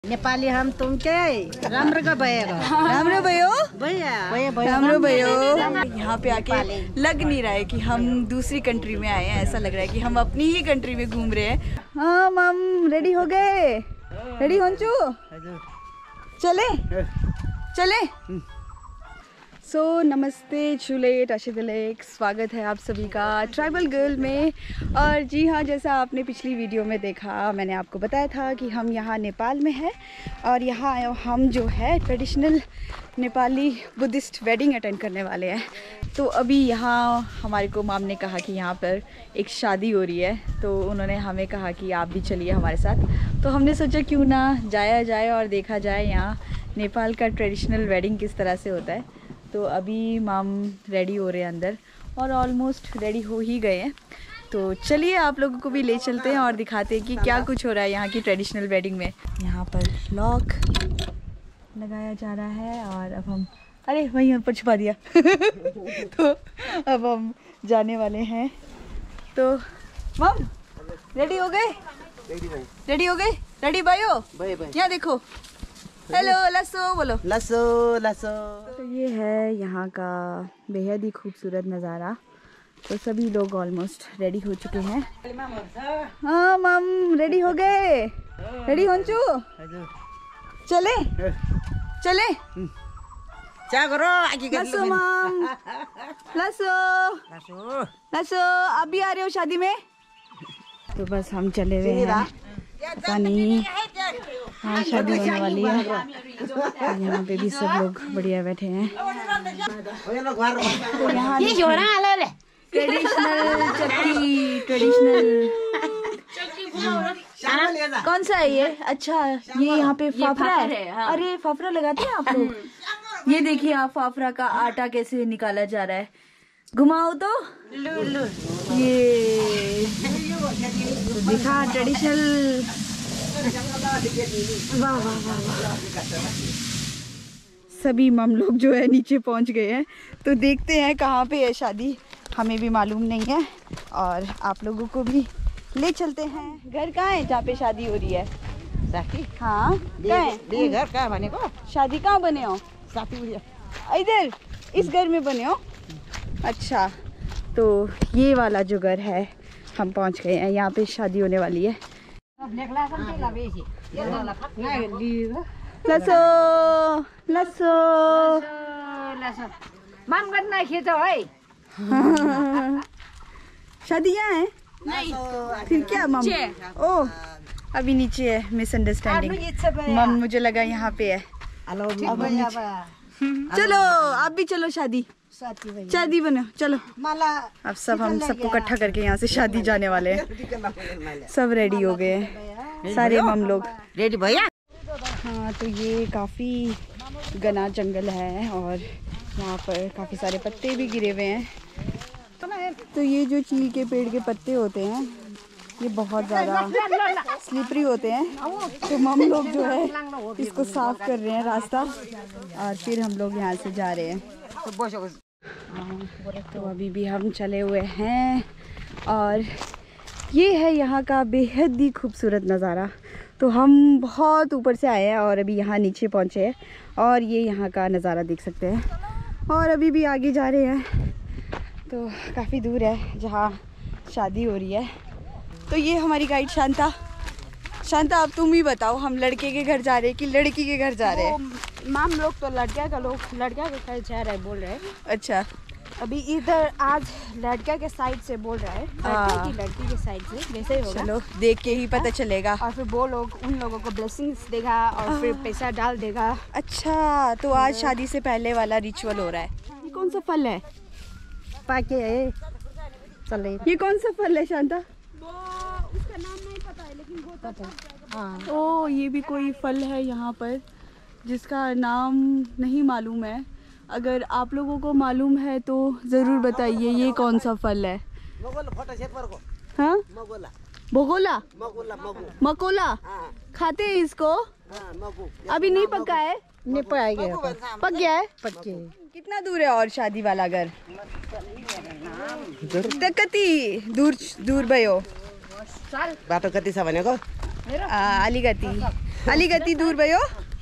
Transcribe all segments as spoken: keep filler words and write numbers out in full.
नेपाली हम तुम के राम्रो का भयो राम्रो भयो भयो राम्रो भयो। यहाँ पे आके लग नहीं रहा है कि हम दूसरी कंट्री में आए हैं, ऐसा लग रहा है कि हम अपनी ही कंट्री में घूम रहे हैं। हाँ मम रेडी हो गए? रेडी होंचू? चले चले। सो so, नमस्ते चुलेट आशिदलेक, स्वागत है आप सभी का ट्राइबल गर्ल में। और जी हाँ, जैसा आपने पिछली वीडियो में देखा, मैंने आपको बताया था कि हम यहाँ नेपाल में हैं और यहाँ हम जो है traditional Nepali Buddhist wedding attend करने वाले हैं। तो अभी यहाँ हमारे को माम ने कहा कि यहाँ पर एक शादी हो रही है, तो उन्होंने हमें कहा कि आप भी चलिए हमारे साथ। तो हमने सोचा क्यों ना जाया जाए और देखा जाए यहाँ नेपाल का ट्रेडिशनल वेडिंग किस तरह से होता है। तो अभी माम रेडी हो रहे हैं अंदर और ऑलमोस्ट रेडी हो ही गए हैं। तो चलिए आप लोगों को भी ले चलते हैं और दिखाते हैं कि क्या कुछ हो रहा है यहाँ की ट्रेडिशनल वेडिंग में। यहाँ पर लॉक लगाया जा रहा है और अब हम, अरे वहीं ऊपर छुपा दिया तो अब हम जाने वाले हैं। तो माम रेडी हो गए? रेडी हो गए? रेडी भाइयों? यहाँ देखो, हेलो लसो बोलो। लसो लसो। तो ये है यहाँ का बेहद ही खूबसूरत नज़ारा। तो सभी लोग ऑलमोस्ट रेडी हो चुके हैं। हाँ मम रेडी हो गए? रेडी होंचू? चले चले। क्या करो? लसो मम, लसो लसो, आप भी आ रहे हो शादी में? तो बस हम चले हुए हैं, पता नहीं हाँ शादी होने वाली है। यहाँ पे भी सब लोग बढ़िया बैठे हैं। तो यहाँ ट्रेडिशनल चक्की, ट्रेडिशनल कौन सा है ये? अच्छा ये यहाँ पे फाफड़ा है। अरे फाफड़ा लगाते हैं आप लोग? ये देखिए आप, फाफड़ा का आटा कैसे निकाला जा रहा है। घुमाओ तो ये दिखा ट्रेडिशनल। वाह वाह वाह। सभी मम लोग जो है नीचे पहुंच गए हैं। तो देखते हैं कहाँ पे है शादी, हमें भी मालूम नहीं है और आप लोगों को भी ले चलते हैं। घर कहाँ है जहाँ पे शादी हो रही है? हाँ ये घर कहाँ बने को? शादी कहाँ बने हो? साथी इधर इस घर में बने हो? अच्छा, तो ये वाला जो घर है हम पहुंच गए हैं, यहाँ पे शादी होने वाली है। लसो लसो माम करना खींचो है। शादी यहाँ है? नहीं फिर क्या मम? ओह अभी नीचे है, मिसअंडरस्टैंडिंग। मम मुझे लगा यहाँ पे है। चलो आप भी चलो, शादी शादी बनो चलो। अब सब हम सबको इकट्ठा करके यहाँ से शादी जाने वाले हैं। सब रेडी हो गए हैं सारे मम लोग। रेडी भैया? हाँ तो ये काफ़ी घना जंगल है और यहाँ पर काफ़ी सारे पत्ते भी गिरे हुए हैं। तो ये जो चील के पेड़ के पत्ते होते हैं ये बहुत ज़्यादा स्लिपरी होते हैं। तो मम लोग जो है इसको साफ कर रहे हैं रास्ता और फिर हम लोग यहाँ से जा रहे हैं। तो अभी भी हम चले हुए हैं और ये है यहाँ का बेहद ही खूबसूरत नज़ारा। तो हम बहुत ऊपर से आए हैं और अभी यहाँ नीचे पहुँचे हैं और ये यहाँ का नज़ारा देख सकते हैं। और अभी भी आगे जा रहे हैं, तो काफ़ी दूर है जहाँ शादी हो रही है। तो ये हमारी गाइड शांता। शांता अब तुम ही बताओ, हम लड़के के घर जा रहे हैं कि लड़की के घर जा रहे हैं? माम लोग तो लड़किया का लोग लड़किया के साइड जा रहे बोल रहे हैं। अच्छा, अभी इधर आज लड़किया के साइड से बोल रहा है, लड़के की लड़की के साइड से, वैसे ही होगा। चलो देख के ही पता चलेगा। और फिर वो लोग उन लोगों को ब्लेसिंग्स देगा और फिर पैसा डाल देगा। अच्छा, तो आज शादी से पहले वाला रिचुअल हो रहा है। ये कौन सा फल है? पाके है चले। ये कौन सा फल है शांता? वो उसका नाम नहीं पता है लेकिन वो पता है। ओ ये भी कोई फल है यहाँ पर जिसका नाम नहीं मालूम है। अगर आप लोगों को मालूम है तो ज़रूर बताइए ये कौन सा फल है। हाँ भगोला, मकोला खाते हैं इसको? अभी नहीं पका है? नहीं पाएंगे। पक गया है? पक्के। कितना दूर है और शादी वाला घर? कति दूर दूर भयो? बाटो कति छ भनेको? अलीगति अलीगति दूर भयो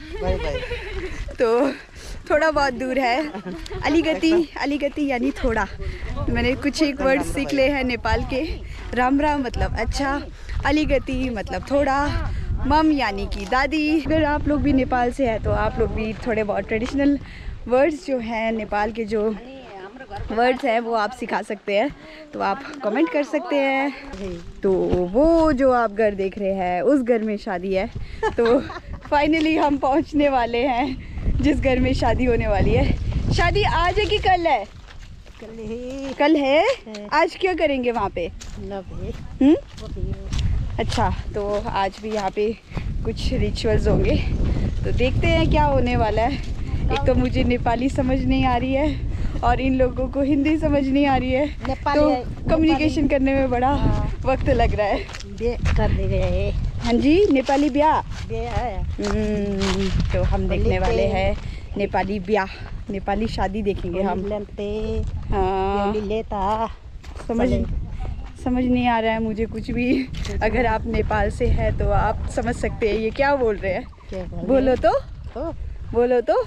तो थोड़ा बहुत दूर है। अलीगति अलीगति यानी थोड़ा। मैंने कुछ एक वर्ड सीख ले हैं नेपाल के। राम राम मतलब अच्छा, अलीगति मतलब थोड़ा, मम यानी कि दादी। अगर आप लोग भी नेपाल से हैं तो आप लोग भी थोड़े बहुत ट्रेडिशनल वर्ड्स जो हैं नेपाल के जो वर्ड्स हैं वो आप सिखा सकते हैं, तो आप कमेंट कर सकते हैं। तो वो जो आप घर देख रहे हैं उस घर में शादी है। तो फाइनली हम पहुंचने वाले हैं जिस घर में शादी होने वाली है। शादी आज है कि कल है? कल है। कल है। आज क्या करेंगे वहाँ पे? हम्म अच्छा, तो आज भी यहाँ पे कुछ रिचुअल्स होंगे, तो देखते हैं क्या होने वाला है। एक तो मुझे नेपाली समझ नहीं आ रही है और इन लोगों को हिंदी समझ नहीं आ रही है, तो कम्युनिकेशन करने में बड़ा वक्त लग रहा है। कर दे गए। हाँ जी, नेपाली ब्याह। ब्याह तो हम देखने वाले हैं नेपाली ब्याह, नेपाली शादी देखेंगे हम। हाँ, लेता समझ समझ नहीं आ रहा है मुझे कुछ भी। अगर आप नेपाल से हैं तो आप समझ सकते हैं ये क्या बोल रहे हैं। बोलो तो बोलो तो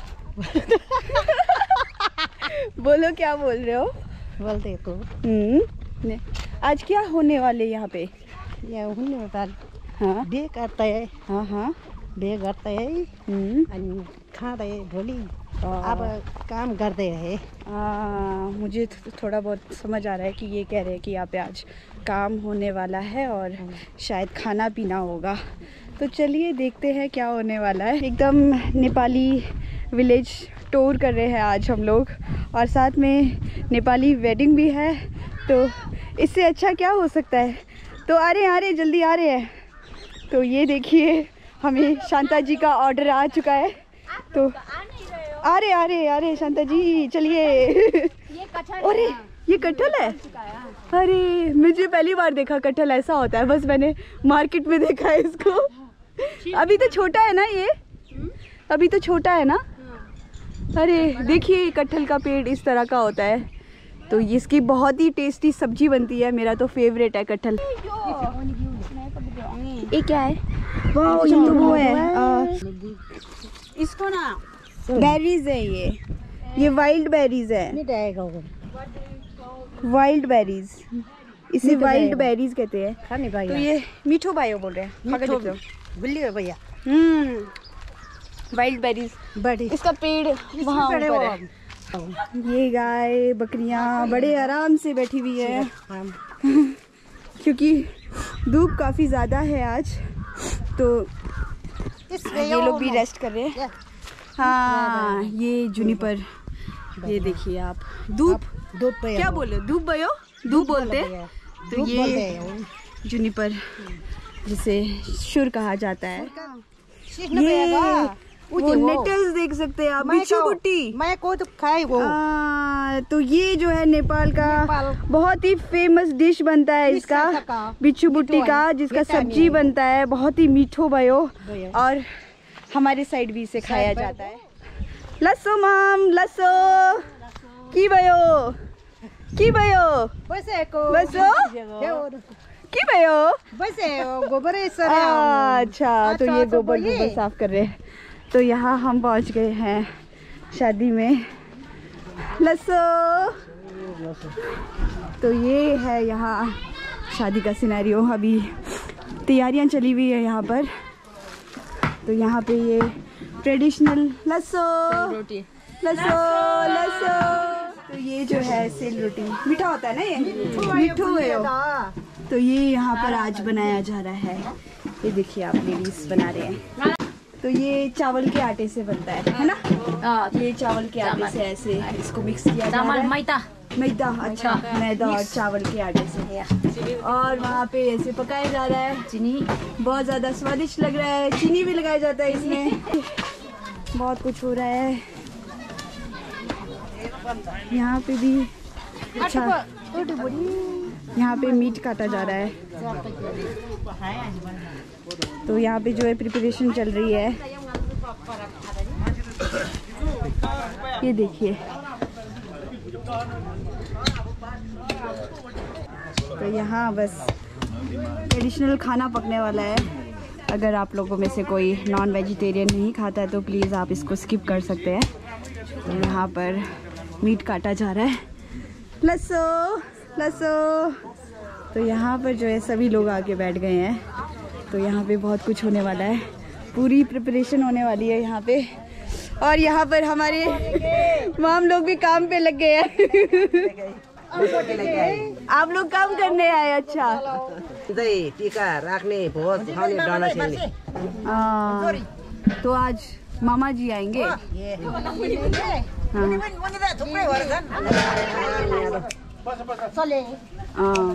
बोलो क्या बोल रहे हो? बोलते को हम्म आज क्या होने वाले यहाँ पे? या होने वाला हाँ बे करता है। हाँ हाँ बे करता है हम्म अनि खाँदा है भोलि अब काम करते रहे। आ, मुझे थोड़ा बहुत समझ आ रहा है कि ये कह रहे हैं कि यहाँ पे आज काम होने वाला है और शायद खाना पीना होगा। तो चलिए देखते हैं क्या होने वाला है। एकदम नेपाली विलेज टूर कर रहे हैं आज हम लोग, और साथ में नेपाली वेडिंग भी है, तो इससे अच्छा क्या हो सकता है। तो आ रहे आ रहे जल्दी आ रहे हैं। तो ये देखिए हमें शांता जी का ऑर्डर आ चुका है, तो आ रहे आ रहे आ रहे शांता जी चलिए। अरे ये कटहल है? अरे मुझे पहली बार देखा कटहल ऐसा होता है, बस मैंने मार्केट में देखा है इसको। अभी तो छोटा है ना ये, अभी तो छोटा है ना। अरे देखिए कटहल का पेड़ इस तरह का होता है, तो इसकी बहुत ही टेस्टी सब्जी बनती है। मेरा तो फेवरेट है कटहल। ये क्या है? वाह ये तो वो है आ, इसको ना बेरीज है, ये ये वाइल्ड बेरीज है, वाइल्ड बेरीज, इसे वाइल्ड बेरीज कहते हैं। तो ये मीठो बायो बोल रहे हैं भैया। हम्म वाइल्ड बेरीज बड़ी इसका पेड़ वहाँ ऊपर है। ये गाय बकरियाँ बड़े आराम से बैठी हुई है क्योंकि धूप काफ़ी ज़्यादा है आज, तो ये लोग भी रेस्ट कर रहे हैं। हाँ ये जुनिपर, ये देखिए आप धूप धूप क्या बोले, धूप भयो धूप बोलते हैं। तो ये जुनिपर जिसे शुर कहा जाता है। ये वो नेटल्स देख सकते हैं आप, बिच्छू बुट्टी। मैं को तो खाए वो। आ, तो ये जो है नेपाल का बहुत ही फेमस डिश बनता है इसका, बिच्छू बुट्टी का, जिसका सब्जी बनता है, बहुत ही मीठो भयो, और हमारे साइड भी इसे खाया जाता है। लस्सो माम लस्सो की भयो की भयो वैसे को बसो की भयो वैसे गोबर अच्छा, तो ये गोबर गोबर साफ कर रहे हैं। तो यहाँ हम पहुँच गए हैं शादी में। लस्सो, तो ये है यहाँ शादी का सिनेरियो। अभी तैयारियाँ चली हुई है यहाँ पर। तो यहाँ पे ये ट्रेडिशनल लस्सो रोटी, लस्सो लस्सो, तो ये जो है सेल रोटी मीठा होता है ना, ये मीठो है। तो ये यहाँ पर आज बनाया जा रहा है। ये देखिए आप लेडीज बना रहे हैं। तो ये चावल के आटे से बनता है है ना? आ, ये चावल के आटे से ऐसे इसको मिक्स किया जा रहा है। मैदा मैदा अच्छा मैदा और चावल के आटे से, और वहाँ पे ऐसे पकाया जा रहा है। चीनी बहुत ज़्यादा स्वादिष्ट लग रहा है, चीनी भी लगाया जाता है इसमें। बहुत कुछ हो रहा है यहाँ पे भी। अच्छा यहाँ पे मीट काटा जा रहा है, तो यहाँ पे जो है प्रिपरेशन चल रही है। ये देखिए, तो यहाँ बस ट्रेडिशनल खाना पकने वाला है। अगर आप लोगों में से कोई नॉन वेजिटेरियन नहीं खाता है तो प्लीज़ आप इसको स्किप कर सकते हैं। तो यहाँ पर मीट काटा जा रहा है। लस्सो लस्सो। तो यहाँ पर जो है सभी लोग आके बैठ गए हैं। तो यहाँ पे बहुत कुछ होने वाला है, पूरी प्रिपरेशन होने वाली है यहाँ पे। और यहाँ पर हमारे माम लोग भी काम पे लग गए हैं। आप लोग काम करने आए? अच्छा। दही टीका रखने भोज खाने डाला चाहिए। हाँ, तो आज मामा जी आएंगे। हाँ। हाँ।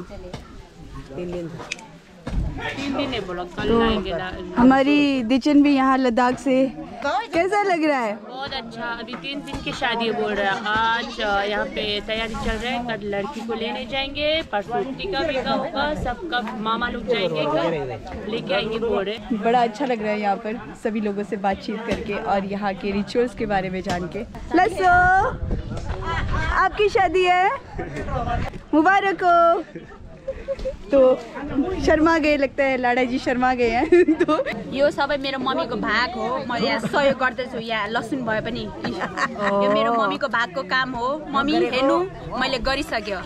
तो हमारी दिचन भी यहाँ लद्दाख से। कैसा लग रहा है? बहुत अच्छा। अभी तीन दिन की शादी बोल रहा है। आज यहाँ पे तैयारी चल रहा है। कल लड़की को लेने जाएंगे, परसों टीका वीका होगा, सबका मामा लोग जाएंगे, कल लेके आएंगे बोल रहे। बड़ा अच्छा लग रहा है यहाँ पर सभी लोगों से बातचीत करके और यहाँ के रिचुअल्स के बारे में जान के। लस्सो, आपकी शादी है, मुबारक हो। तो शर्मा गए लगता है, लाडा जी शर्मा गए हैं। तो यो सबै मेरो मम्मीको भाग हो। म यहाँ सहयोग गर्दैछु। यहाँ लसुन भए पनि यो मेरो मम्मीको भागको काम हो। मम्मी हेर्नु, मैले गरिसक्यो।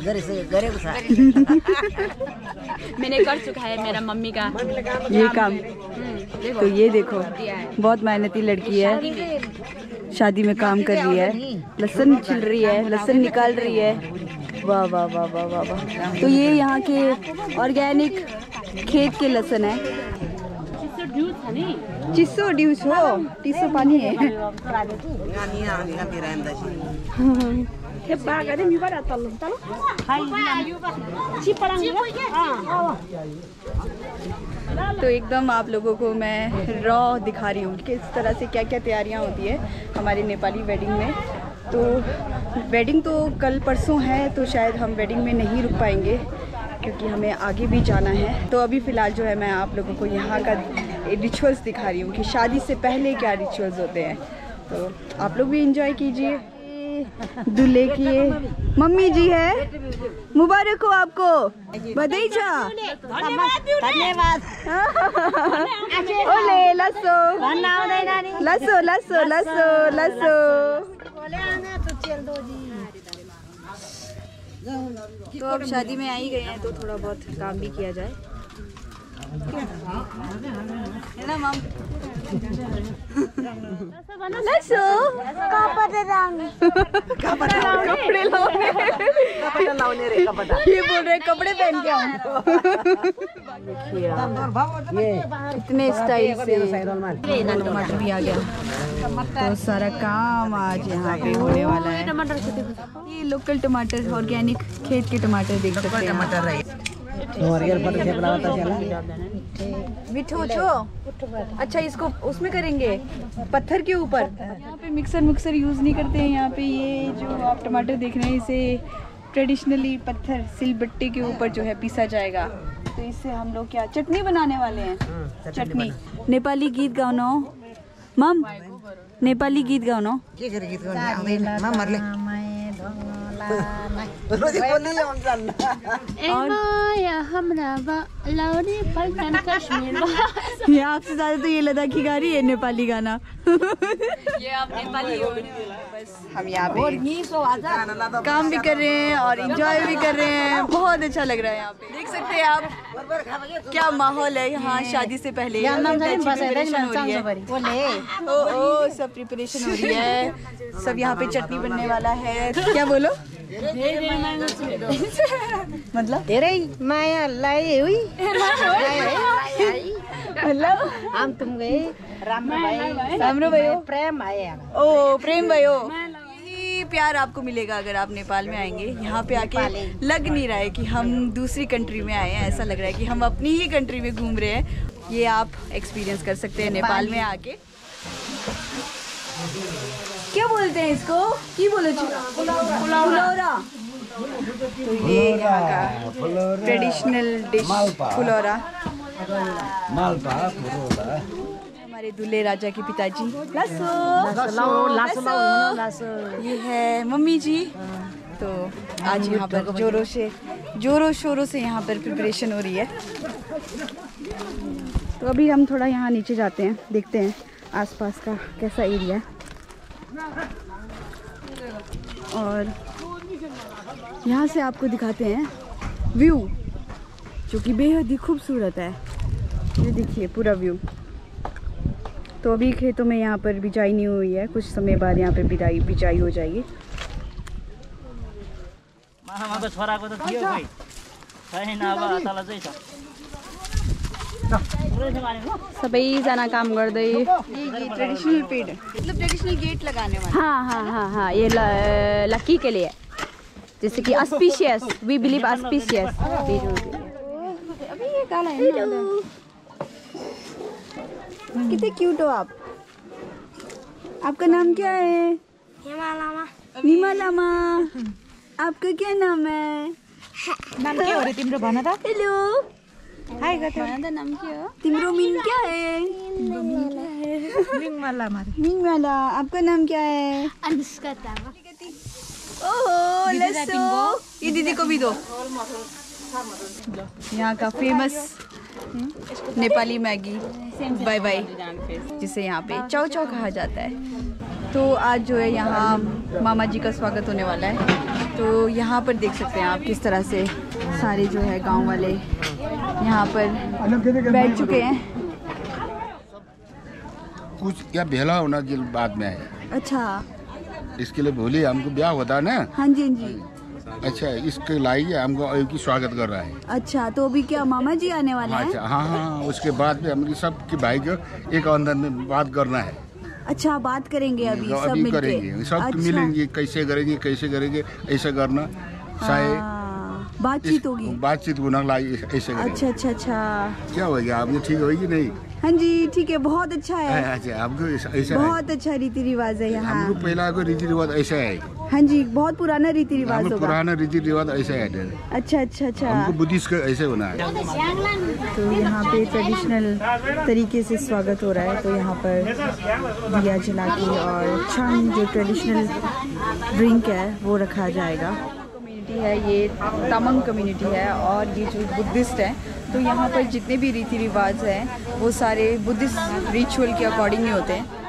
मैंने कर चुका है मेरा मम्मी का ये काम। तो ये देखो, बहुत मेहनती लड़की है, शादी में काम कर रही है, लहसुन छिल रही है, लहसुन निकाल रही है। वाह वाह वाह वाह वाह वाह। तो ये यहाँ के ऑर्गेनिक खेत के लहसुन है। चिस्सो ड्यूस हो, टिस्सो पानी है। तो एकदम आप लोगों को मैं रॉ दिखा रही हूँ कि इस तरह से क्या क्या तैयारियाँ होती है हमारी नेपाली वेडिंग में। तो वेडिंग तो कल परसों है, तो शायद हम वेडिंग में नहीं रुक पाएंगे क्योंकि हमें आगे भी जाना है। तो अभी फ़िलहाल जो है मैं आप लोगों को यहाँ का रिचुअल्स दिखा रही हूँ कि शादी से पहले क्या रिचुअल्स होते हैं। तो आप लोग भी इंजॉय कीजिए। दूल्हे की मम्मी जी है, मुबारक हो आपको, बधाई छा। धन्यवाद। ओले लस्सो लस्सो लस्सो लस्सो लस्सो। तो अब शादी में आ ही गए हैं तो थोड़ा बहुत काम भी किया जाए, है ना मम? लस्सो कपड़े लाउने, कपड़े लाउने, कपड़े लाउने रे, कपड़ा ये बोल रहे कपड़े पहन के आऊं। इतने स्टाइल से टमाटर भी आ गया। तो सारा काम आज यहाँ पे होने वाला है। ये लोकल टमाटर, ऑर्गेनिक खेत के टमाटर देख सकते हैं। मिठो छो। अच्छा, इसको उसमें करेंगे पत्थर के ऊपर। यहाँ पे मिक्सर मिक्सर यूज़ नहीं करते हैं। यहाँ पे ये जो आप टमाटर देख रहे हैं इसे ट्रेडिशनली पत्थर सिलबट्टे के ऊपर जो है पीसा जाएगा। तो इससे हम लोग क्या चटनी बनाने वाले हैं। चटनी। नेपाली गीत गाउनो मम, नेपाली गीत गाउनो। ये आपसे ज्यादा तो ये लद्दाखी गा रही है नेपाली गाना। ये आप नेपाली हो। बस हम यहाँ पे काम भी कर रहे हैं और एंजॉय भी कर रहे हैं। बहुत अच्छा लग रहा है यहाँ पे। देख सकते हैं आप क्या माहौल है यहाँ शादी से पहले। प्रिपरेशन हो रही है। ओ ओ सब प्रिपरेशन हो रही है। सब यहाँ पे चटनी बनने वाला है। क्या बोलो? मतलब धेरै माया लाए हुई मतलब हम तुम गए राम्रो भयो, राम्रो भयो, प्रेम आयो। ओ प्रेम भयो। यही प्यार आपको मिलेगा अगर आप नेपाल में आएंगे। यहाँ पे आके लग नहीं रहा है कि हम दूसरी कंट्री में आए हैं, ऐसा लग रहा है कि हम अपनी ही कंट्री में घूम रहे हैं। ये आप एक्सपीरियंस कर सकते हैं नेपाल में आके। क्या बोलते हैं इसको? की बोले? फुलौरा। तो ये यहाँ का ट्रेडिशनल डिश फुलौरा। हमारे दूल्हे राजा के पिताजी। ये है मम्मी जी। तो आज यहाँ पर जोरों से जोरों शोरों से यहाँ पर प्रिपरेशन हो रही है। तो अभी हम थोड़ा यहाँ नीचे जाते हैं, देखते हैं आसपास का कैसा एरिया है। और यहाँ से आपको दिखाते हैं व्यू, जो कि बेहद ही खूबसूरत है। ये देखिए पूरा व्यू। तो अभी खेतों में यहाँ पर बिजाई नहीं हुई है, कुछ समय बाद यहाँ पर बिजाई बिजाई हो जाएगी। सबैजना काम गर्दै। ट्रेडिशनल पेड़ मतलब ट्रेडिशनल गेट लगाने वाला। हाँ हाँ हाँ हाँ, ये ल- लकी के लिए, जैसे कि ऑस्पिशियस, वी बिलीव ऑस्पिशियस। अभी ये काला है ना। कितने क्यूट हो आप। आपका नाम क्या है? नीमा लामा। आपका क्या नाम है? नाम के हो रे तिम्रो भन त। हेलो, हाय गथे भन त नाम के हो? तिम्रो मिन क्या है? मिङमा लामा रे। मिन वाला। आपका नाम क्या है? अनुष्का तामा। ओहो लस्सो, ये दीदी को भी दो। यहाँ का famous Nepali Maggi bye bye, जिसे यहाँ पे चाव चाव कहा जाता है। तो आज जो है यहाँ मामा जी का स्वागत होने वाला है। तो यहाँ पर देख सकते हैं आप किस तरह से सारे जो है गांव वाले यहाँ पर बैठ चुके हैं। कुछ या भेला होना के बाद में है। अच्छा, इसके लिए बोली हमको ब्याह होता है ना। हाँ जी हाँ जी। अच्छा, इसके लाइए हमको की स्वागत कर रहा है। अच्छा, तो अभी क्या मामा जी आने वाले हैं? अच्छा, हाँ हाँ, उसके बाद में हमारी सबके भाई को एक अंदर में बात करना है। अच्छा, बात करेंगे अभी सब अभी मिलके। करेंगे, सब अच्छा। मिलेंगे, कैसे करेंगे कैसे करेंगे ऐसा करना शायद हाँ, बातचीत होगी। बातचीत होना लाइए ऐसे करेंगे। अच्छा अच्छा अच्छा। क्या होगा, आपने ठीक होगी नहीं? हाँ जी ठीक है, बहुत अच्छा है। अच्छा, हमको ऐसा है। बहुत अच्छा रीति रिवाज है यहाँ। हमको पहला को रीति रिवाज ऐसा है। हाँ जी, बहुत पुराना रीति रिवाज हमको होगा। पुराना रीति रिवाज ऐसा है। अच्छा अच्छा अच्छा। हमको बुद्धिस्ट का ऐसे होना है। तो यहाँ पे ट्रेडिशनल तरीके से स्वागत हो रहा है। तो यहाँ पर दिया जला के और छान जो ट्रेडिशनल ड्रिंक है वो रखा जाएगा। कम्युनिटी है ये, तमंग कम्युनिटी है, और ये जो बुद्धिस्ट है। तो यहाँ पर जितने भी रीति रिवाज हैं वो सारे बुद्धिस्ट रिचुअल के अकॉर्डिंग ही होते हैं।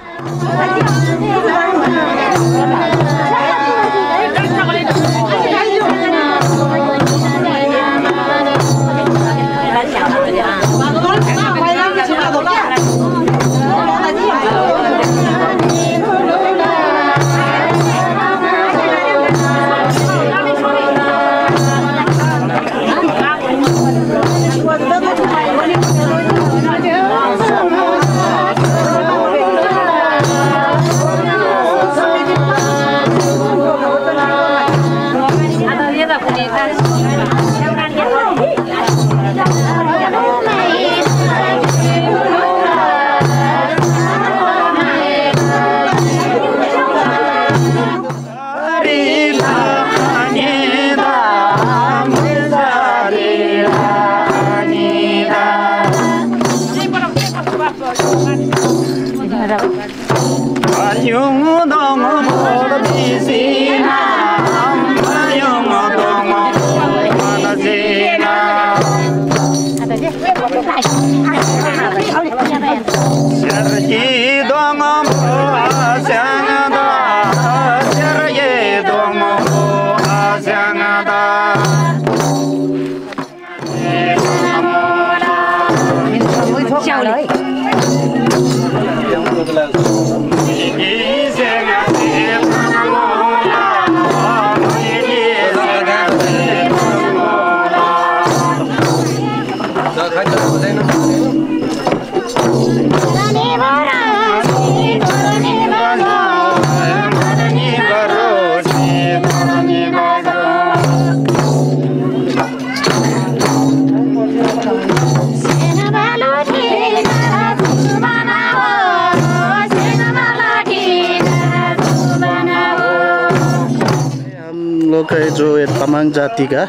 जो तमांग जाति का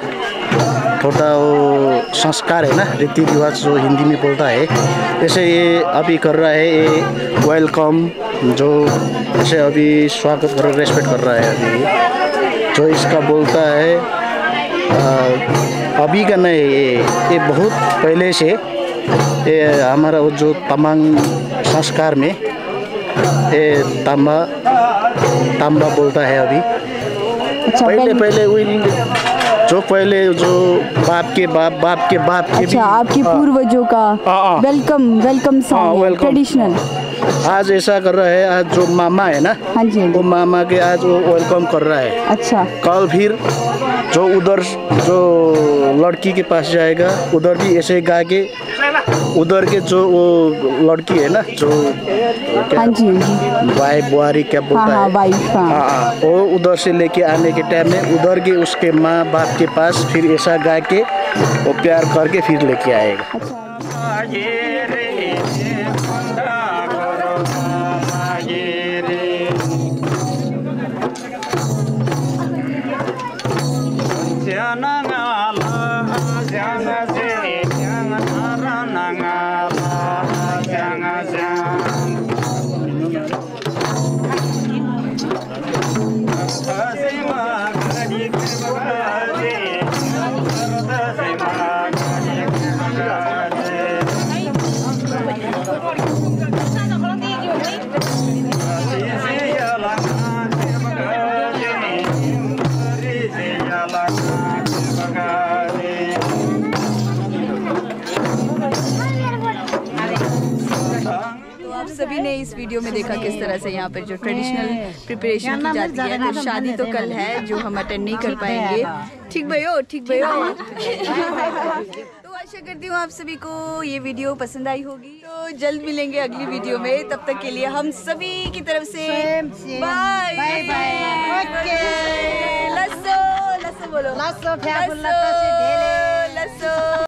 थोड़ा वो संस्कार है ना, रीति रिवाज जो हिंदी में बोलता है, जैसे ये अभी कर रहा है ये वेलकम, जो जैसे अभी स्वागत कर रेस्पेक्ट कर रहा है अभी, जो इसका बोलता है आ, अभी का नहीं, ये ये बहुत पहले से ये हमारा वो जो तमांग संस्कार में ये तांबा तांबा बोलता है अभी। अच्छा, पहले पहले वही जो पहले जो बाप के बाप बाप के बाप के अच्छा आपके पूर्वजों का हाँ। वेलकम वेलकम हाँ, सॉन्ग welcome। ट्रेडिशनल। आज ऐसा कर रहा है, आज जो मामा है ना हाँ जी, हाँ जी। वो मामा के आज वो वेलकम कर रहा है। अच्छा कल फिर जो उधर जो लड़की के पास जाएगा उधर भी ऐसे गा के उधर के जो वो लड़की है ना जो हाँ जी, हाँ जी। वाइफ बुआरी क्या बोलता हाँ, हाँ, है वाइफ, हाँ। हाँ हाँ, वो उधर से लेके आने के टाइम में उधर के उसके माँ बाप के पास फिर ऐसा गा के वो प्यार करके फिर लेके आएगा। सभी ने इस वीडियो में देखा किस तरह से यहाँ पर जो ट्रेडिशनल प्रिपरेशन की जाती है। तो शादी तो कल है जो हम अटेंड नहीं कर पाएंगे। ठीक भयो ठीक भयो। तो आशा करती हूँ आप सभी को ये वीडियो पसंद आई होगी। तो जल्द मिलेंगे अगली वीडियो में, तब तक के लिए हम सभी की तरफ से बाय बाय बाय। लस्सो लस्सो बोलो, लस्सो लस्सो लस्सो।